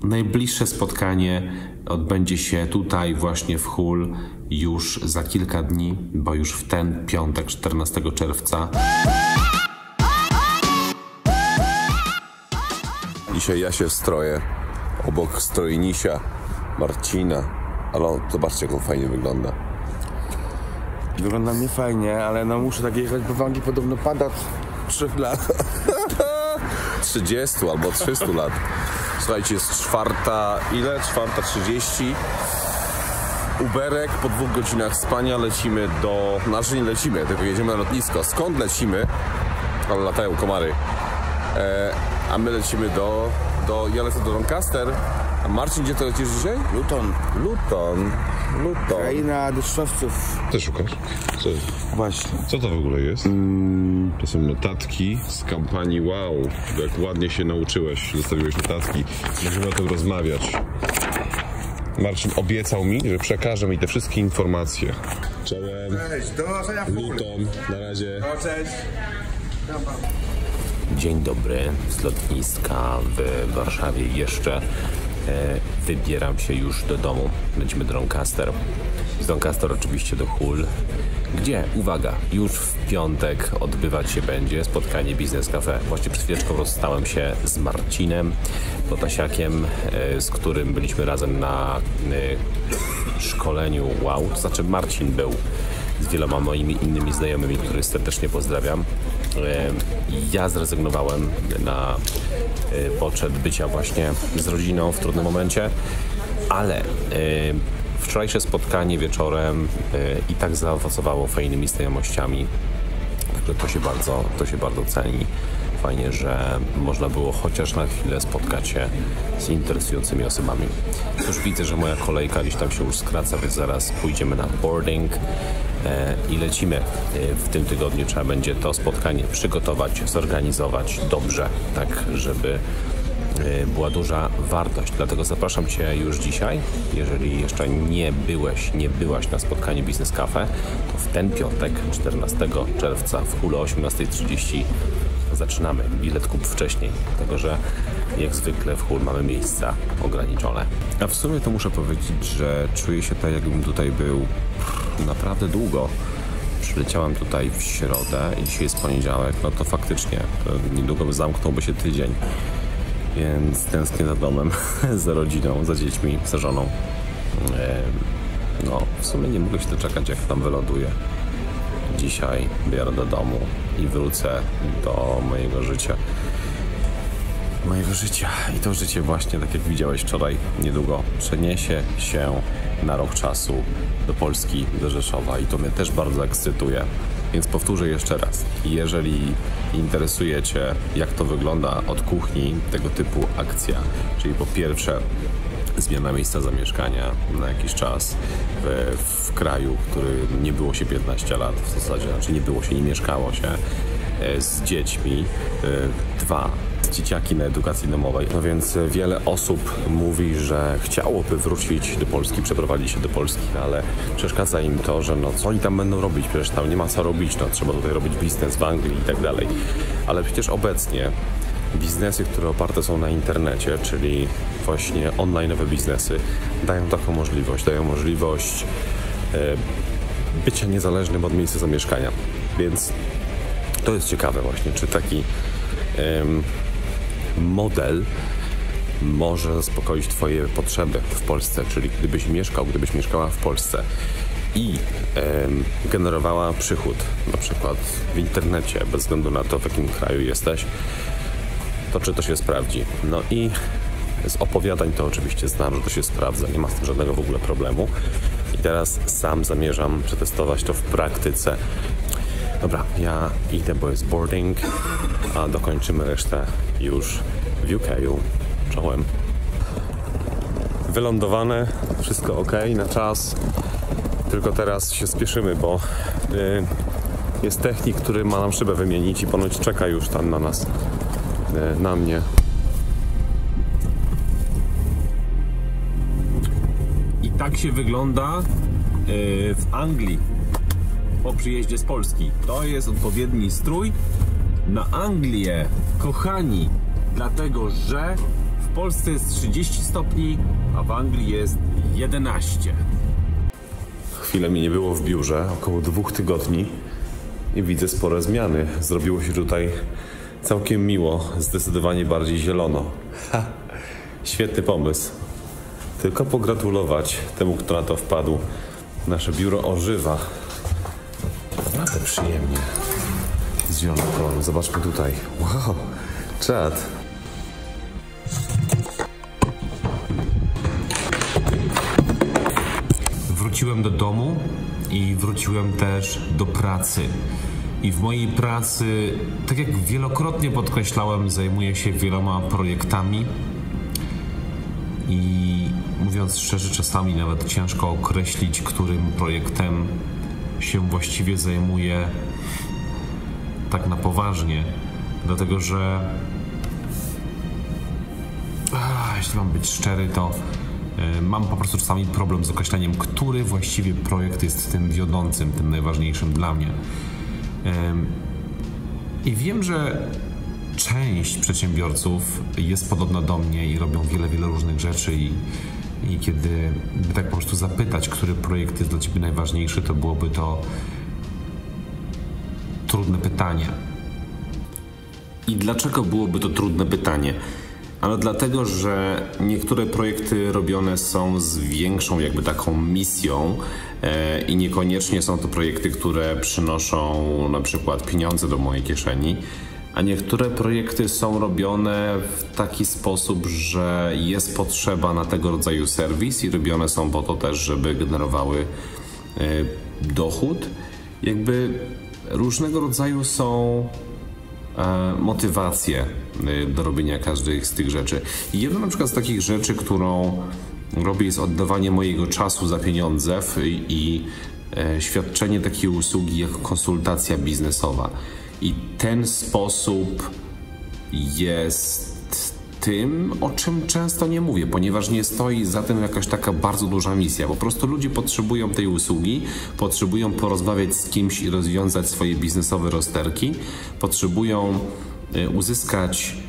Najbliższe spotkanie odbędzie się tutaj właśnie w Hull już za kilka dni, bo już w ten piątek, 14 czerwca. Dzisiaj ja się stroję obok strojnisia Marcina, ale zobaczcie, jak on fajnie wygląda. Wygląda mnie fajnie, ale no muszę tak jechać, bo w Anglii podobno pada 3 lat. 30 albo 300 lat. Słuchajcie, jest 4:30. Uberek, po 2 godzinach spania lecimy do... Znaczy nie lecimy, tylko jedziemy na lotnisko. Skąd lecimy? Ale latają komary. A my lecimy ja lecę do Doncaster. A Marcin, gdzie to lecisz dzisiaj? Luton. Kraina deszczowców. Ty szukasz? Co? Właśnie. Co to w ogóle jest? To są notatki z kampanii Wow. Jak ładnie się nauczyłeś, zostawiłeś notatki. Możemy o tym rozmawiać. Marcin obiecał mi, że przekaże mi te wszystkie informacje. Czołem. Cześć, do zobaczenia w Luton, na razie. No, cześć. Dzień dobry z lotniska w Warszawie jeszcze. Wybieram się już do domu. Lecimy do Doncaster. Z Doncaster oczywiście do Hull, gdzie, uwaga, już w piątek odbywać się będzie spotkanie Business Cafe. Właśnie przed chwileczką rozstałem się z Marcinem Potasiakiem, z którym byliśmy razem na szkoleniu Wow. To znaczy Marcin był z wieloma moimi innymi znajomymi, których serdecznie pozdrawiam. Ja zrezygnowałem na poczet bycia właśnie z rodziną w trudnym momencie, ale wczorajsze spotkanie wieczorem i tak zaowocowało fajnymi znajomościami. Także to się bardzo ceni. Fajnie, że można było chociaż na chwilę spotkać się z interesującymi osobami. Już widzę, że moja kolejka gdzieś tam się już skraca, więc zaraz pójdziemy na boarding i lecimy. W tym tygodniu trzeba będzie to spotkanie przygotować, zorganizować dobrze, tak żeby była duża wartość. Dlatego zapraszam Cię już dzisiaj. Jeżeli jeszcze nie byłaś na spotkaniu Business Cafe, to w ten piątek, 14 czerwca w Hull o 18:30 zaczynamy. Bilet kup wcześniej, dlatego że jak zwykle w Hull mamy miejsca ograniczone. A w sumie to muszę powiedzieć, że czuję się tak, jakbym tutaj był naprawdę długo. Przyleciałem tutaj w środę i dzisiaj jest poniedziałek, no to faktycznie niedługo zamknąłby się tydzień. Więc tęsknię za domem, za rodziną, za dziećmi, za żoną. No, w sumie nie mogę się doczekać, jak tam wyląduję. Dzisiaj biorę do domu i wrócę do mojego życia. I to życie właśnie, tak jak widziałeś wczoraj, niedługo przeniesie się na rok czasu do Polski, do Rzeszowa i to mnie też bardzo ekscytuje. Więc powtórzę jeszcze raz. Jeżeli interesuje Cię, jak to wygląda od kuchni, tego typu akcja, czyli po pierwsze zmiana miejsca zamieszkania na jakiś czas w kraju, który nie było się 15 lat w zasadzie, znaczy nie mieszkało się z dziećmi. 2. Dzieciaki na edukacji domowej. No więc wiele osób mówi, że chciałoby wrócić do Polski, przeprowadzić się do Polski, ale przeszkadza im to, że no co oni tam będą robić? Przecież tam nie ma co robić, no trzeba tutaj robić biznes w Anglii i tak dalej. Ale przecież obecnie biznesy, które oparte są na internecie, czyli właśnie online'owe biznesy, dają taką możliwość. Dają możliwość bycia niezależnym od miejsca zamieszkania. Więc to jest ciekawe właśnie, czy taki model może zaspokoić Twoje potrzeby w Polsce, czyli gdybyś mieszkała w Polsce i generowała przychód, na przykład w internecie, bez względu na to, w jakim kraju jesteś, to czy to się sprawdzi. No i z opowiadań to oczywiście znam, że to się sprawdza, nie ma z tym żadnego w ogóle problemu. I teraz sam zamierzam przetestować to w praktyce. Dobra, ja idę, bo jest boarding, a dokończymy resztę już w UK-u. Czołem. Wylądowane, wszystko ok, na czas. Tylko teraz się spieszymy, bo jest technik, który ma nam szybę wymienić i ponoć czeka już tam na nas, na mnie. I tak się wygląda w Anglii po przyjeździe z Polski. To jest odpowiedni strój na Anglię, kochani, dlatego że w Polsce jest 30 stopni, a w Anglii jest 11. Chwilę mi nie było w biurze, około 2 tygodni i widzę spore zmiany. Zrobiło się tutaj całkiem miło, zdecydowanie bardziej zielono. Ha, świetny pomysł. Tylko pogratulować temu, kto na to wpadł. Nasze biuro ożywa. Naprawdę przyjemnie. Z zielonym kolorem. Zobaczmy tutaj. Wow, czad. Wróciłem do domu i wróciłem też do pracy. I w mojej pracy, tak jak wielokrotnie podkreślałem, zajmuję się wieloma projektami. I mówiąc szczerze, czasami nawet ciężko określić, którym projektem się właściwie zajmuję tak na poważnie. Dlatego, że jeśli mam być szczery, to mam po prostu czasami problem z określeniem, który właściwie projekt jest tym wiodącym, tym najważniejszym dla mnie. I wiem, że część przedsiębiorców jest podobna do mnie i robią wiele różnych rzeczy i kiedy by tak po prostu zapytać, który projekt jest dla Ciebie najważniejszy, to byłoby to trudne pytanie. I dlaczego byłoby to trudne pytanie? Ale dlatego, że niektóre projekty robione są z większą jakby taką misją i niekoniecznie są to projekty, które przynoszą na przykład pieniądze do mojej kieszeni, a niektóre projekty są robione w taki sposób, że jest potrzeba na tego rodzaju serwis i robione są po to też, żeby generowały dochód. Jakby różnego rodzaju są motywacje do robienia każdej z tych rzeczy. I jedną na przykład z takich rzeczy, którą robię, jest oddawanie mojego czasu za pieniądze i świadczenie takiej usługi jak konsultacja biznesowa. I ten sposób jest tym, o czym często nie mówię, ponieważ nie stoi za tym jakaś taka bardzo duża misja. Po prostu ludzie potrzebują tej usługi, potrzebują porozmawiać z kimś i rozwiązać swoje biznesowe rozterki, potrzebują uzyskać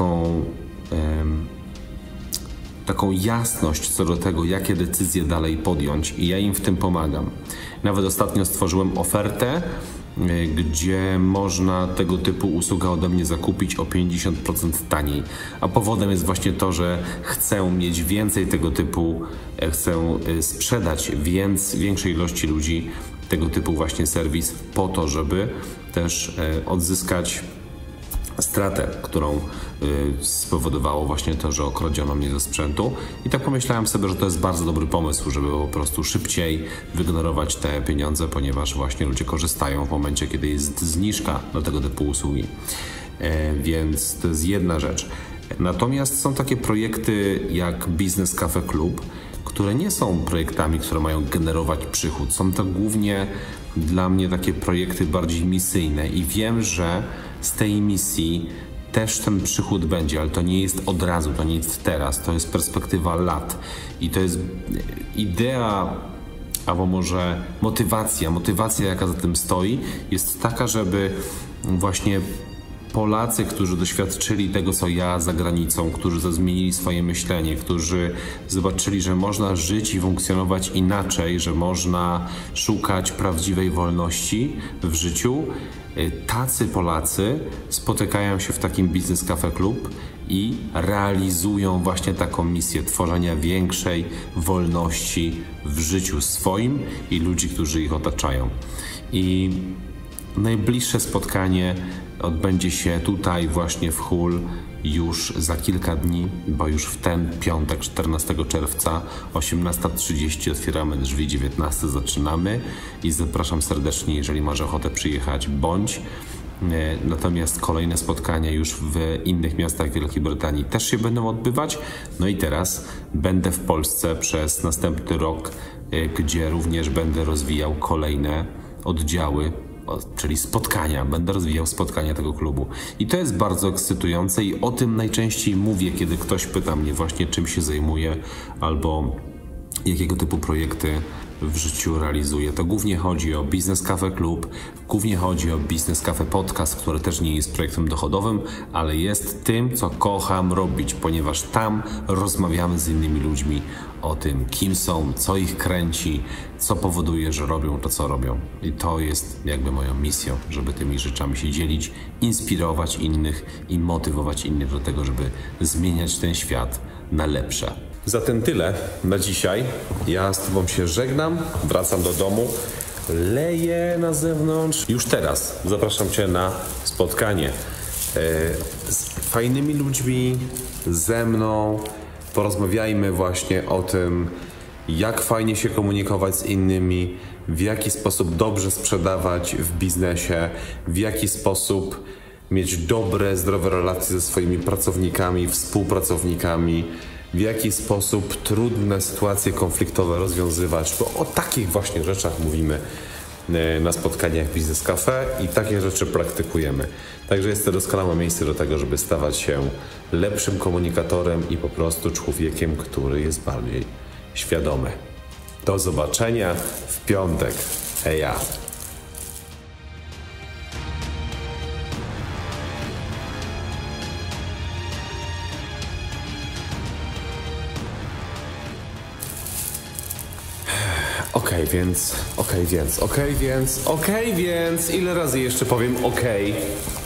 taką jasność co do tego, jakie decyzje dalej podjąć, i ja im w tym pomagam. Nawet ostatnio stworzyłem ofertę, gdzie można tego typu usługę ode mnie zakupić o 50% taniej. A powodem jest właśnie to, że chcę mieć więcej tego typu, chcę sprzedać większej ilości ludzi tego typu właśnie serwis po to, żeby też odzyskać stratę, którą spowodowało właśnie to, że okradziono mnie ze sprzętu. I tak pomyślałem sobie, że to jest bardzo dobry pomysł, żeby po prostu szybciej wygenerować te pieniądze, ponieważ właśnie ludzie korzystają w momencie, kiedy jest zniżka na tego typu usługi. Więc to jest jedna rzecz. Natomiast są takie projekty jak Business Cafe Club, które nie są projektami, które mają generować przychód. Są to głównie dla mnie takie projekty bardziej misyjne i wiem, że z tej misji też ten przychód będzie, ale to nie jest od razu, to nie jest teraz, to jest perspektywa lat i to jest idea, albo może motywacja jaka za tym stoi, jest taka, żeby właśnie Polacy, którzy doświadczyli tego, co ja za granicą, którzy zmienili swoje myślenie, którzy zobaczyli, że można żyć i funkcjonować inaczej, że można szukać prawdziwej wolności w życiu, tacy Polacy spotykają się w takim Business Cafe Club i realizują właśnie taką misję tworzenia większej wolności w życiu swoim i ludzi, którzy ich otaczają. I najbliższe spotkanie odbędzie się tutaj właśnie w Hull już za kilka dni, bo już w ten piątek, 14 czerwca, 18:30 otwieramy drzwi, 19 zaczynamy i zapraszam serdecznie, jeżeli masz ochotę przyjechać, bądź. Natomiast kolejne spotkania już w innych miastach Wielkiej Brytanii też się będą odbywać. No i teraz będę w Polsce przez następny rok, gdzie również będę rozwijał kolejne oddziały, czyli spotkania. Będę rozwijał spotkania tego klubu. I to jest bardzo ekscytujące i o tym najczęściej mówię, kiedy ktoś pyta mnie właśnie, czym się zajmuję albo jakiego typu projekty w życiu realizuję. To głównie chodzi o Business Cafe Club, głównie chodzi o Business Cafe Podcast, który też nie jest projektem dochodowym, ale jest tym, co kocham robić, ponieważ tam rozmawiamy z innymi ludźmi o tym, kim są, co ich kręci, co powoduje, że robią to, co robią. I to jest jakby moją misją, żeby tymi rzeczami się dzielić, inspirować innych i motywować innych do tego, żeby zmieniać ten świat na lepsze. Zatem tyle na dzisiaj. Ja z Tobą się żegnam, wracam do domu, leję na zewnątrz. Już teraz zapraszam Cię na spotkanie z fajnymi ludźmi, ze mną. Porozmawiajmy właśnie o tym, jak fajnie się komunikować z innymi, w jaki sposób dobrze sprzedawać w biznesie, w jaki sposób mieć dobre, zdrowe relacje ze swoimi pracownikami, współpracownikami, w jaki sposób trudne sytuacje konfliktowe rozwiązywać, bo o takich właśnie rzeczach mówimy na spotkaniach Business Cafe i takie rzeczy praktykujemy. Także jest to doskonałe miejsce do tego, żeby stawać się lepszym komunikatorem i po prostu człowiekiem, który jest bardziej świadomy. Do zobaczenia w piątek. Heja! Okej, więc, ile razy jeszcze powiem okej?